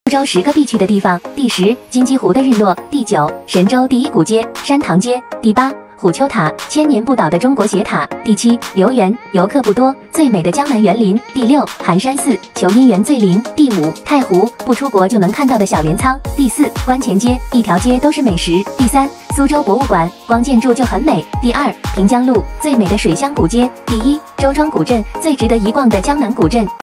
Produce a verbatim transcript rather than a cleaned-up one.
苏州十个必去的地方：第十，金鸡湖的日落；第九，神州第一古街山塘街；第八，虎丘塔，千年不倒的中国斜塔；第七，留园，游客不多，最美的江南园林；第六，寒山寺，求姻缘最灵；第五，太湖，不出国就能看到的小镰仓；第四，观前街，一条街都是美食；第三，苏州博物馆，光建筑就很美；第二，平江路，最美的水乡古街；第一，周庄古镇，最值得一逛的江南古镇；